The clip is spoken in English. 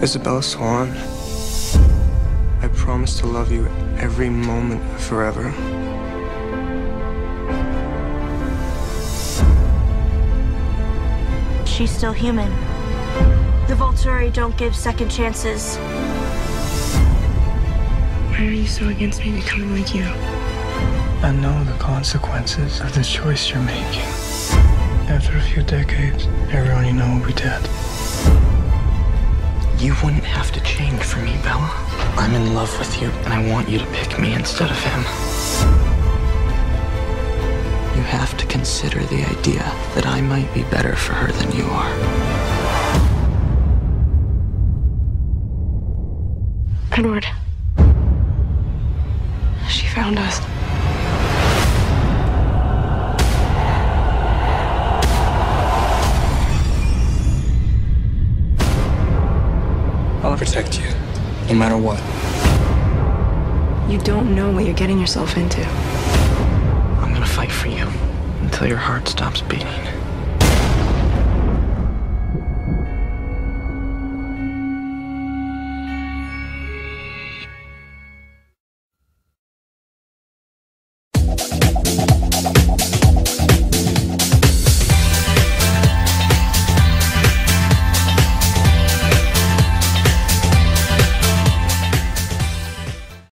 Isabella Swan, I promise to love you every moment forever. She's still human. The Volturi don't give second chances. Why are you so against me becoming like you? I know the consequences of the choice you're making. After a few decades, everyone you know will be dead. You wouldn't have to change for me, Bella. I'm in love with you, and I want you to pick me instead of him. You have to consider the idea that I might be better for her than you are. Edward. She found us. I'll protect you, no matter what. You don't know what you're getting yourself into. I'm gonna fight for you until your heart stops beating.